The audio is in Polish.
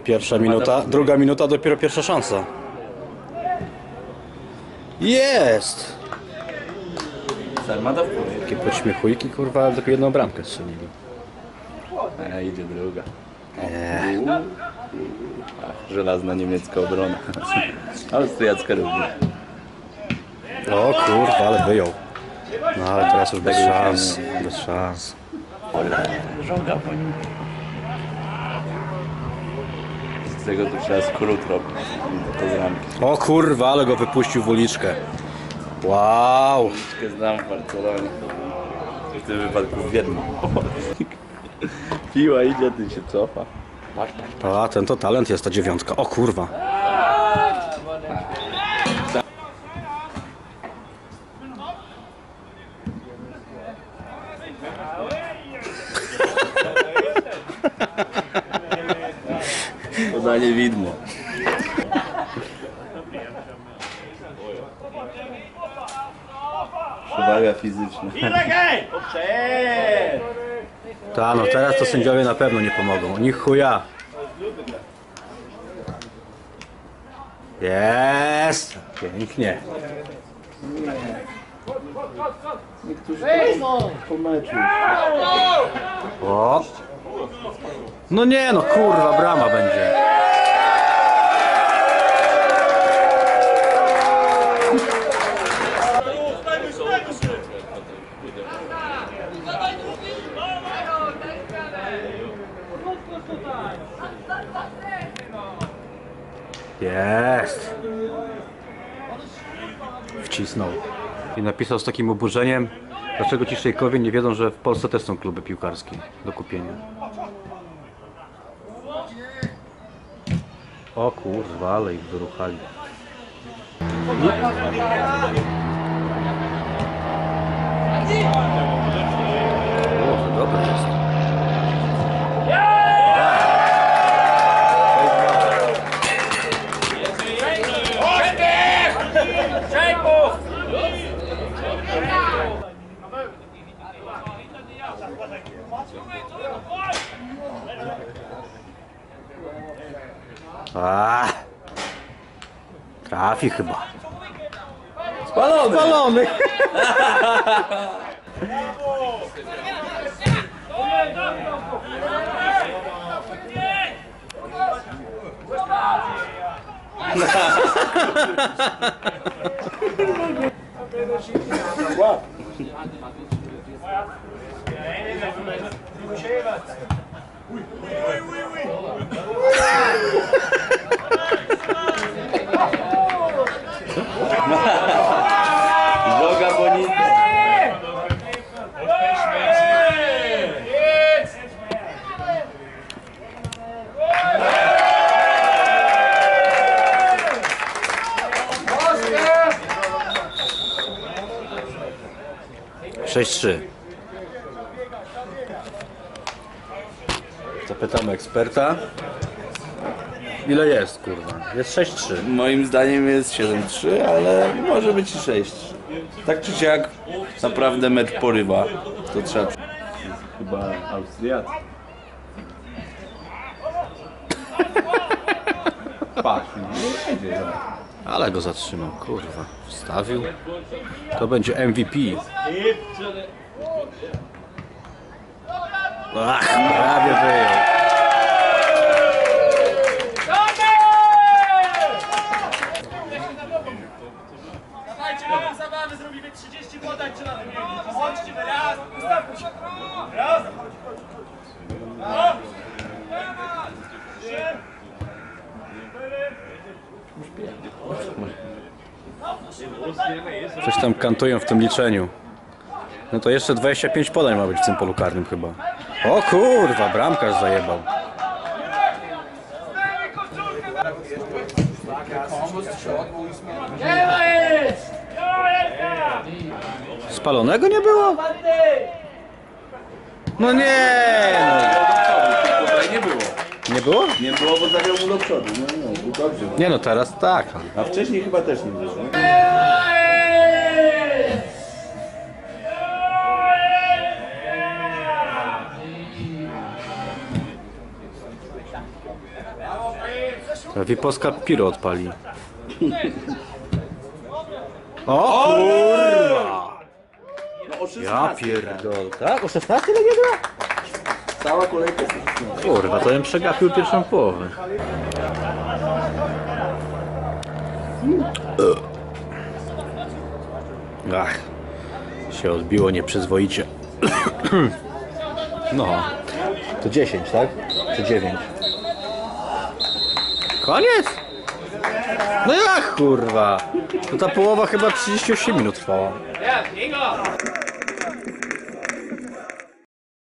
Pierwsza minuta, druga minuta, dopiero pierwsza szansa. Jest! Sarmata w głowie. Takie podśmiechujki, kurwa, tylko jedną bramkę strzelili. Idzie druga. Żelazna niemiecka obrona. Austriacka również. O kurwa, ale wyjął. No ale teraz już bez szans. Bez szans. Żoga po nim. Z tego to trzeba skrót robić. To z ramki. O kurwa, ale go wypuścił w uliczkę. Wow. Znam w Barcelonie. W tym wypadku w Wiedniu. Piła idzie, ty się cofa. A ten to talent jest, ta dziewiątka. O kurwa. Podanie widmo. Przewaga fizyczna. Ta, no teraz to sędziowie na pewno nie pomogą. Ni chuja. Jest! Pięknie. Niektórzy po meczu. O! No nie no, kurwa, brama będzie. Jest! Wcisnął. I napisał z takim oburzeniem, dlaczego ci szejkowie nie wiedzą, że w Polsce też są kluby piłkarskie do kupienia. O kurwa, ale ich wyruchali. O, to dobre jest. Trafi chyba. Spalony! Spalony! Droga bonita. Sześć 3. Zapytamy eksperta. Ile jest, kurwa? Jest 6-3. Moim zdaniem jest 7-3, ale może być i 6-3. Tak czy siak, naprawdę mecz porywa. To trzeba... Chyba Austriacy. Patrz, nie jedzie. Ale go zatrzymał, kurwa. Wstawił. To będzie MVP. Ach, prawie wyjął. Mamy zabawę, zrobimy 30 podań, czy na wymienić. Chodźcie, raz, ustawmy się. Raz. Coś tam kantują w tym liczeniu. No to jeszcze 25 podań ma być w tym polu karnym chyba. O kurwa, bramkarz zajebał. Spalonego nie było? No nie! No. Tutaj nie było. Nie było? Nie było, bo zawiał mu do przodu. No, dobrze. Nie no, teraz tak. A wcześniej chyba też nie było. Wipowska piro odpali. O kurwa! No, o 16, Ja pierdol. Tak? O 16 legienda? Cała kolejka jest Kurwa, to bym przegapił pierwszą połowę. Ach, się odbiło nieprzyzwoicie. No, to 10, tak? Czy 9? Koniec? No jak kurwa? To ta połowa chyba 38 minut trwała. Ja, Ingo!